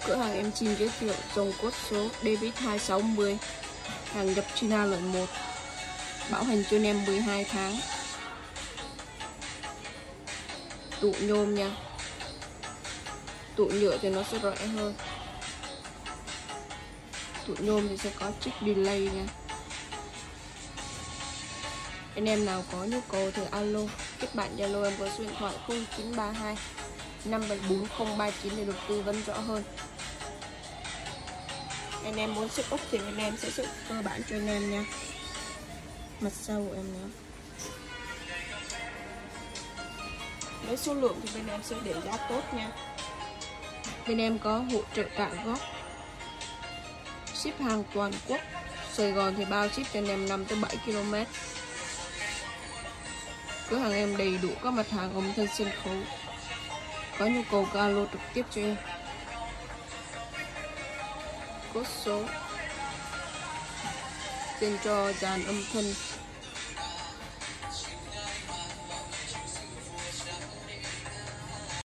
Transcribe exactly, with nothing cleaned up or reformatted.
Cửa hàng em xin giới thiệu dòng cốt số David hai sáu không, hàng nhập China loại một, bảo hành cho em mười hai tháng. Tụ nhôm nha, tụ nhựa thì nó sẽ rẻ hơn. Tụ nhôm thì sẽ có chip delay nha. Anh em nào có nhu cầu thì alo, kết bạn Zalo em có số điện thoại không chín ba hai năm bảy bốn không ba chín để được tư vấn rõ hơn. Anh em muốn xếp ốc thì anh em sẽ xếp cơ bản cho anh em nha. Mặt sau của em nữa. Với số lượng thì bên em sẽ để giá tốt nha. Bên em có hỗ trợ trả góp, ship hàng toàn quốc. Sài Gòn thì bao ship cho anh em năm tới bảy ki lô mét. Cửa hàng em đầy đủ các mặt hàng âm thanh sân khấu. Có nhu cầu cứ alo trực tiếp cho em. Cốt số dành cho dàn âm thanh